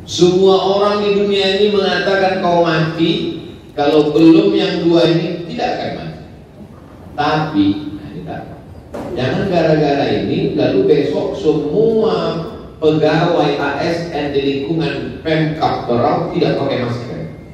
Semua orang di dunia ini mengatakan kau mati, kalau belum yang dua ini tidak akan mati. Tapi jangan gara-gara ini lalu besok semua pegawai ASN di lingkungan Pemkab Berau tidak pakai masker.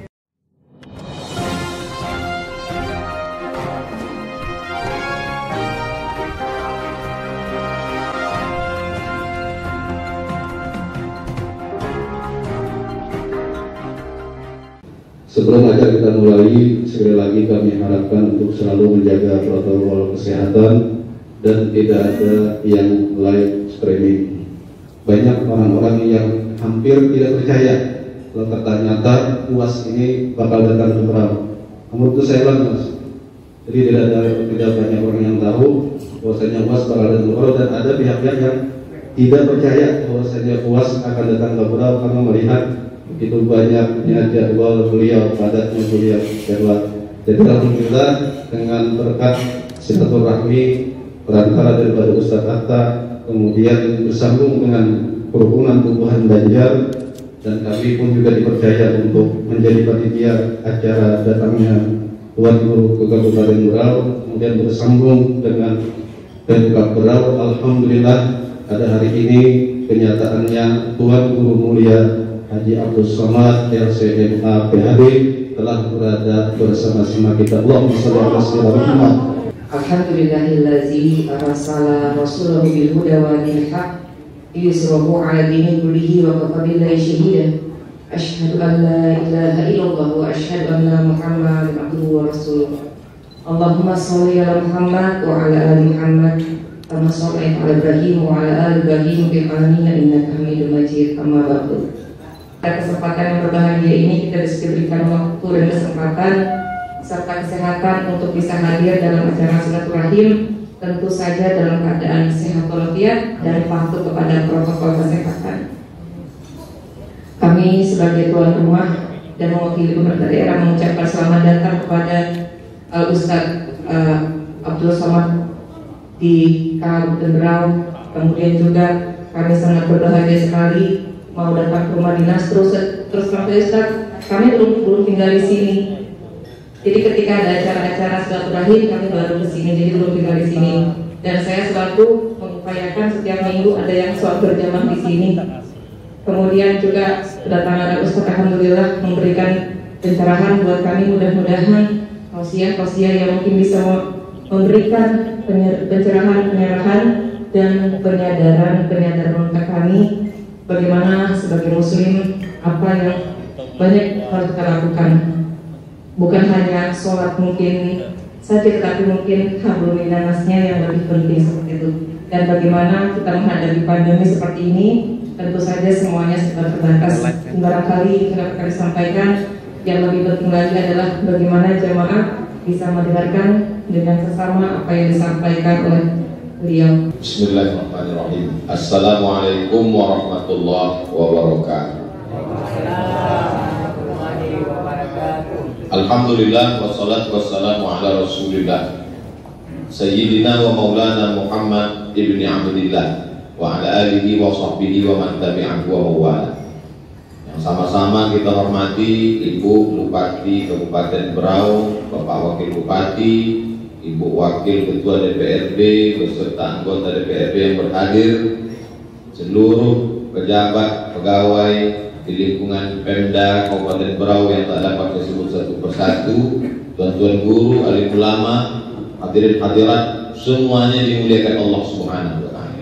Sebelum acara kita mulai, sekali lagi kami harapkan untuk selalu menjaga protokol kesehatan dan tidak ada yang live streaming. Banyak orang-orang yang hampir tidak percaya kalau ternyata UAS ini bakal datang ke Berau. Namun itu saya bilang, Mas. Jadi tidak banyak orang yang tahu bahwasanya UAS bakal datang ke Berau, dan ada pihak-pihak yang tidak percaya bahwasanya UAS akan datang ke Berau karena melihat begitu banyaknya jadwal beliau, padatnya beliau jadwal. Jadi alhamdulillah dengan berkat silaturahmi perantara daripada Ustadz Atta, kemudian bersambung dengan kerukunan tumbuhan Banjar, dan kami pun juga dipercaya untuk menjadi panitia acara datangnya Tuan Guru ke Kabupaten Berau, kemudian bersambung dengan Pemkab Berau. Alhamdulillah pada hari ini kenyataannya Tuan Guru Mulia Haji Abdul Somad LCMA PhD telah berada bersama-sama kita. Allahumma shalli ala sayyidina Muhammad. Alhamdulillahillazi arsala rasulahu bil huda wa dinil haq yusrahu ala dini kullihi wa kafa billahi shahida. Asyhadu an la ilaha illallah wa asyhadu anna Muhammadan abduhu wa rasuluh. Allahumma shalli ala Muhammad wa ala ali Muhammad kama shallaita ala Ibrahim wa ala ali Ibrahim fil alamin innaka Hamidum Majid. Amma ba'du. Pada kesempatan yang berbahagia ini kita diberikan waktu dan kesempatan serta kesehatan untuk bisa hadir dalam acara silaturahim, tentu saja dalam keadaan sehat walafiat dan patuh kepada protokol kesehatan. Kami sebagai tuan rumah dan mewakili pemerintah daerah mengucapkan selamat datang kepada Ustadz Abdul Somad di Kabupaten Berau. Kemudian juga kami sangat berbahagia sekali mau datang ke rumah dinas. Terus Ustaz, kami belum tinggal di sini. Jadi ketika ada acara-acara silaturahim kami baru ke sini, jadi belum tinggal di sini. Dan saya selalu mengupayakan setiap minggu ada yang sholat berjamaah di sini. Kemudian juga kedatangan Ustaz alhamdulillah memberikan pencerahan buat kami, mudah-mudahan tausiah yang mungkin bisa memberikan pencerahan dan penyadaran untuk kami bagaimana sebagai muslim apa yang banyak harus kita lakukan. Bukan hanya sholat mungkin saja, tetapi mungkin hablum minannasnya yang lebih penting seperti itu. Dan bagaimana kita menghadapi pandemi seperti ini, tentu saja semuanya serba terbatas. Barangkali dapat kami sampaikan yang lebih penting lagi adalah bagaimana jamaah bisa mendengarkan dengan sesama apa yang disampaikan oleh beliau. Bismillahirrahmanirrahim. Assalamualaikum warahmatullahi wabarakatuh. Alhamdulillah wassalatu wassalamu ala rasulillah Sayyidina wa maulana Muhammad ibni Abdillah wa ala alihi wa sahbihi wa man tabi'ahu wa mawala. Yang sama-sama kita hormati Ibu Bupati Kabupaten Berau, Bapak Wakil Bupati, Ibu Wakil Ketua DPRD beserta anggota DPRD yang berhadir, seluruh pejabat, pegawai di lingkungan Pemda Kabupaten Berau yang tak dapat disebut satu persatu, tuan-tuan guru, alim ulama, hadirin hadirat, semuanya dimuliakan Allah Subhanahu wa taala.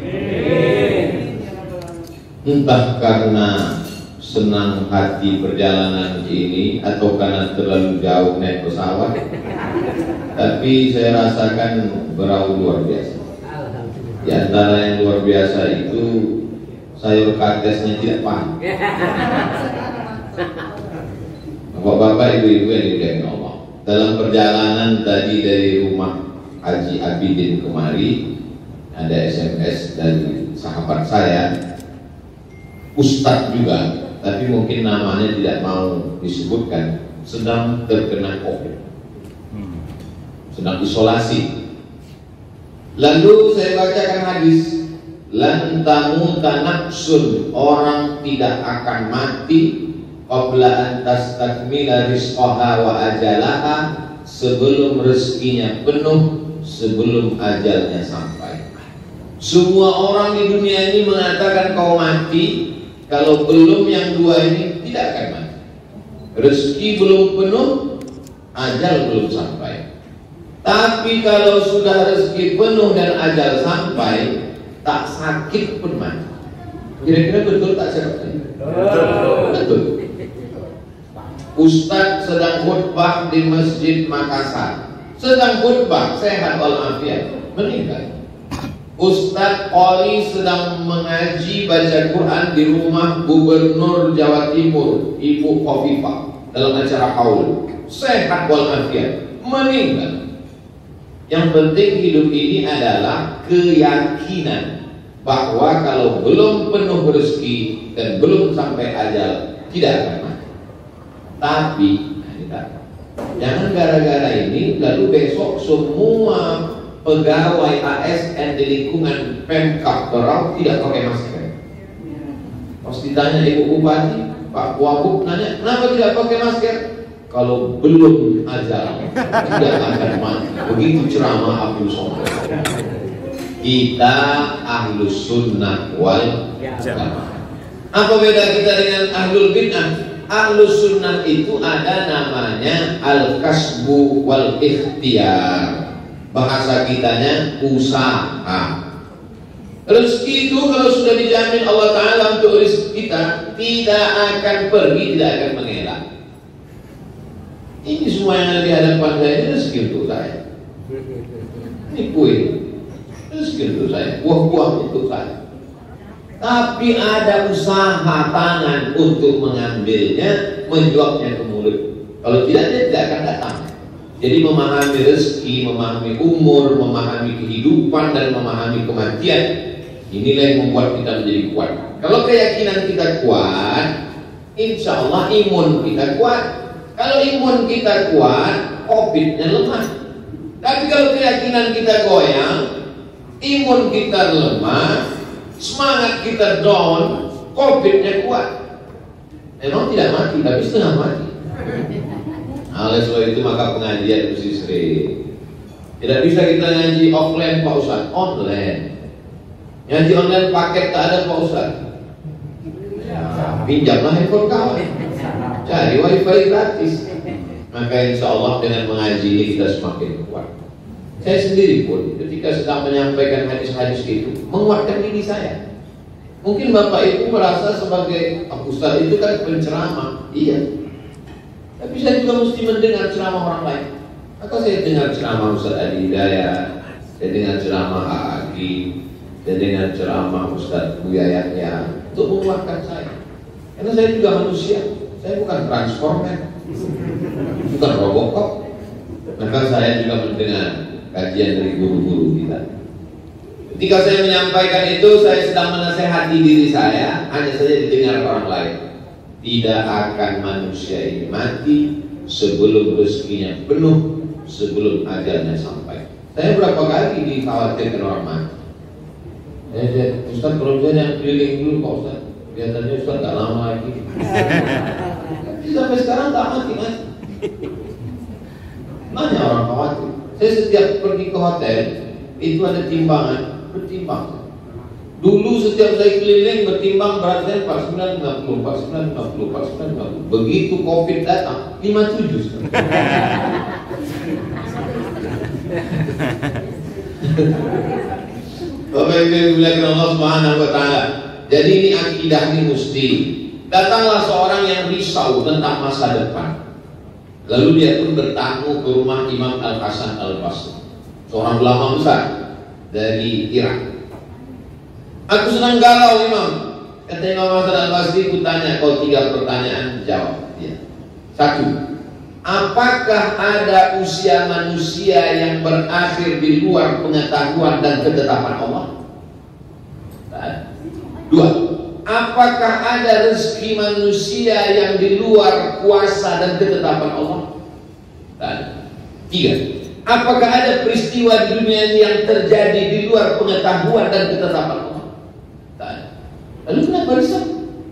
Entah karena senang hati perjalanan ini atau karena terlalu jauh naik pesawat, tapi saya rasakan Berau luar biasa. Di antara yang luar biasa itu sayur katesnya tidak paham. Bapak-bapak, ibu-ibu yang dimuliakan Allah, dalam perjalanan tadi dari rumah Haji Abidin kemari ada SMS dari sahabat saya, Ustadz juga, tapi mungkin namanya tidak mau disebutkan, sedang terkena COVID, sedang isolasi. Lalu saya bacakan hadis lan tamuta nafsun, orang tidak akan mati qabla an tastakmila rizqaha wa ajalaha, sebelum rezekinya penuh, sebelum ajalnya sampai. Semua orang di dunia ini mengatakan kau mati, kalau belum yang dua ini tidak akan mati. Rezeki belum penuh, ajal belum sampai. Tapi kalau sudah rezeki penuh dan ajal sampai, tak sakit pun mati. Kira-kira betul tak sakit? Betul. Ustadz sedang khutbah di Masjid Makassar, sedang khutbah sehat walafiat, meninggal. Ustadz Qori sedang mengaji baca Quran di rumah Gubernur Jawa Timur Ibu Khofifah dalam acara haul, sehat walafiat, meninggal. Yang penting hidup ini adalah keyakinan bahwa kalau belum penuh rezeki dan belum sampai ajal, tidak akan mati. Tapi jangan gara-gara ini lalu besok semua pegawai ASN di lingkungan Pemkab Berau tidak pakai masker. Pas ditanya Ibu Bupati, Pak Wagub nanya, kenapa tidak pakai masker? Kalau belum ajal tidak akan mati. Begitu ceramah Abdul Somad. Kita ahlus sunnah wal jamaah. Apa beda kita dengan ahlul bid'ah? Ahlus sunnah itu ada namanya al-kasbu wal ikhtiar. Bahasa kitanya usaha. Rezeki itu kalau sudah dijamin Allah Ta'ala untuk rezeki kita, tidak akan pergi, tidak akan mengelak. Ini semua yang ada di hadapan saya ini rezeki untuk saya. Ini kue, rezeki untuk saya, buah-buah untuk saya. Tapi ada usaha tangan untuk mengambilnya, menjualnya ke mulut. Kalau tidak, dia tidak akan datang. Jadi memahami rezeki, memahami umur, memahami kehidupan, dan memahami kematian, inilah yang membuat kita menjadi kuat. Kalau keyakinan kita kuat, insya Allah imun kita kuat. Kalau imun kita kuat, COVID-nya lemah. Tapi kalau keyakinan kita goyang, imun kita lemah, semangat kita down, COVID-nya kuat. Memang tidak mati, tapi setengah mati. Oleh sebab itu maka pengajian mesti sering. Tidak bisa kita ngaji offline Pak Ustaz, online. Ngaji online paket tak ada Pak Ustaz. Ya, pinjamlah handphone kawan, cari wifi gratis. Maka insya Allah dengan mengaji ini kita semakin kuat. Saya sendiri pun ketika sedang menyampaikan hadis-hadis itu menguatkan diri saya. Mungkin Bapak Ibu merasa sebagai Ustaz itu kan penceramah, iya. Tapi saya juga mesti mendengar ceramah orang lain. Maka saya dengar ceramah Ustaz Adi Hidayat, saya dengar ceramah Agi, saya dengar ceramah Ustaz Buya Yahya untuk menguatkan saya. Karena saya juga manusia, saya bukan transformer, bukan Robocop. Maka saya juga mendengar kajian dari guru-guru kita. Ketika saya menyampaikan itu, saya sedang menasehati diri saya, hanya saja didengar orang lain. Tidak akan manusia ini mati sebelum rezekinya penuh, sebelum ajalnya sampai. Saya berapa kali dikhawatirkan orang mati. Ustaz, kalau saya keliling dulu Pak Ustaz, biasanya Ustaz tak lama lagi. Sampai sekarang tak mati-mati. Banyak orang khawatir. Saya setiap pergi ke hotel itu ada timbangan, bertimbang. Dulu setiap saya keliling bertimbang berat saya 4950, 4950, 4950. Begitu COVID datang 57. Bapak Ibu yang dimuliakan Allah Subhanahu wa taala. Jadi ini akidah ini mesti. Datanglah seorang yang risau tentang masa depan. Lalu dia pun bertamu ke rumah Imam Al-Hasan Al-Basri, seorang ulama besar dari Irak. Aku sedang galau Imam. Kata Imam Hasan Al-Basri, ku tanya kau 3 pertanyaan, jawab. Ya. 1. Apakah ada usia manusia yang berakhir di luar pengetahuan dan ketetapan Allah? 2. Apakah ada rezeki manusia yang di luar kuasa dan ketetapan Allah? 3. Apakah ada peristiwa di dunia ini yang terjadi di luar pengetahuan dan ketetapan Allah? Lalu kenapa risau?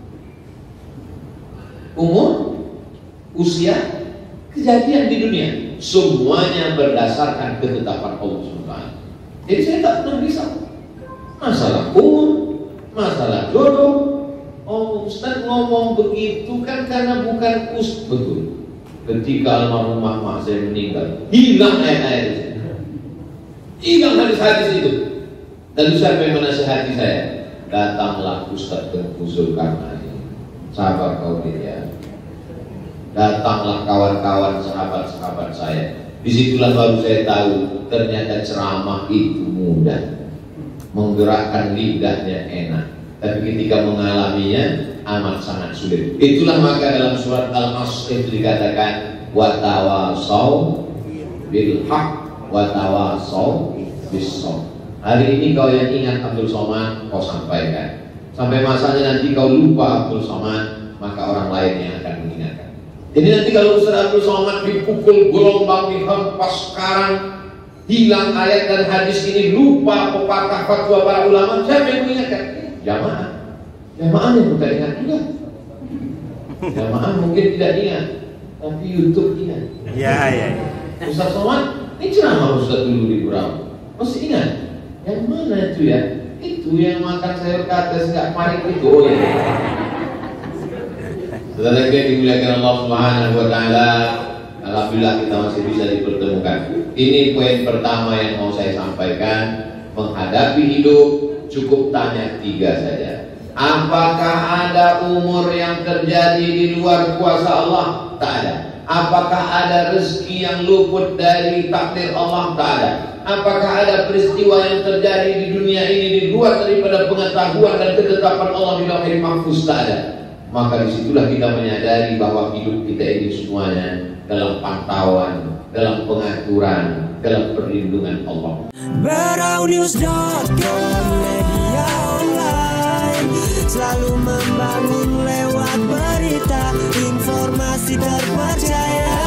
Umur, usia, kejadian di dunia, semuanya berdasarkan ketetapan Allah SWT. Jadi saya tak pernah risau. Masalah umur, masalah jodoh. Oh, Ustaz ngomong begitu kan karena bukan betul. Ketika almarhumah mak saya meninggal, hilang ayat-ayat itu, hilang hadis-hadis itu. Lalu siapa yang menasihati saya? Datanglah Ustaz Tengku Zulkarnain, sahabat kau dia. Datanglah kawan-kawan sahabat-sahabat saya. Disitulah baru saya tahu ternyata ceramah itu mudah, menggerakkan lidahnya enak, tapi ketika mengalaminya amat sangat sulit. Itulah maka dalam surat Al-Asr itu dikatakan watawasau bil haq watawasau bis sabr. Hari ini kau yang ingat Abdul Somad, kau sampaikan. Sampai masanya nanti kau lupa Abdul Somad, maka orang lain yang akan mengingatkan. Jadi nanti kalau Ustaz Abdul Somad dipukul gelombang, dihempas sekarang, hilang ayat dan hadis ini, lupa pepatah fatwa para ulama, siapa yang mengingatkan? Jamaah. Jamaah yang bukan ingat juga. Jamaah mungkin tidak ingat, tapi YouTube ingat. Ya. Ustaz Somad, ini ceramah Ustaz dulu di Berau, masih ingat? Yang mana itu ya? Itu yang makan sayur kates nggak panik itu. Oh ya. Saudara yang dimuliakan Allah Subhanahu Wa Taala, alhamdulillah kita masih bisa dipertemukan. Ini poin pertama yang mau saya sampaikan. Menghadapi hidup cukup tanya 3 saja. Apakah ada umur yang terjadi di luar kuasa Allah? Tak ada. Apakah ada rezeki yang luput dari takdir Allah? Tak ada. Apakah ada peristiwa yang terjadi di dunia ini di luar daripada pengetahuan dan ketetapan Allah di Lauhul Mahfuz? Tak ada. Maka disitulah kita menyadari bahwa hidup kita ini semuanya dalam pantauan, dalam pengaturan, dalam perlindungan Allah. Beraunews.com, media online, selalu membangun lewat berita, informasi terpercaya.